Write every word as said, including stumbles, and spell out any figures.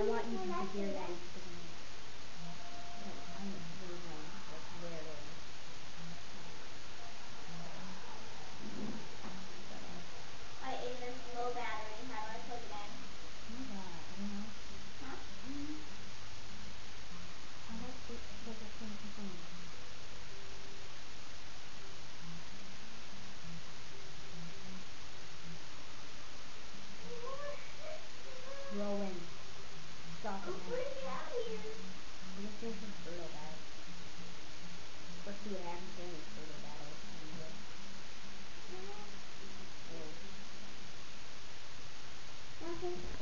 I want you to hear that. I'm really wrong. Like, where it is. I ate this low battery. How do I plug it in? Oh my god, I don't know. Huh? Mm. I like it, but it's kind of thing. Rowan, stop I'm it now. putting it out here. This place is brutal, guys. Let's see what happens during this brutal battle. No. Whoa. Nothing.